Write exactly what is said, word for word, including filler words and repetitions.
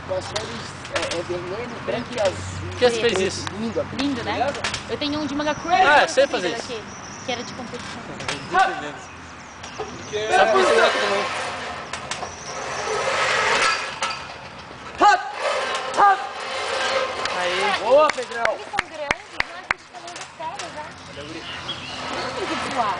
com as cores é, é vermelho, branco e azul. Por que você fez isso? Lindo, Lindo, né? Eu tenho um de manga curta. Ah, eu sei fiz fazer daqui, que era de competição. Só por isso que eu não. Hop! Hop! Aí. Boa, Pedrão!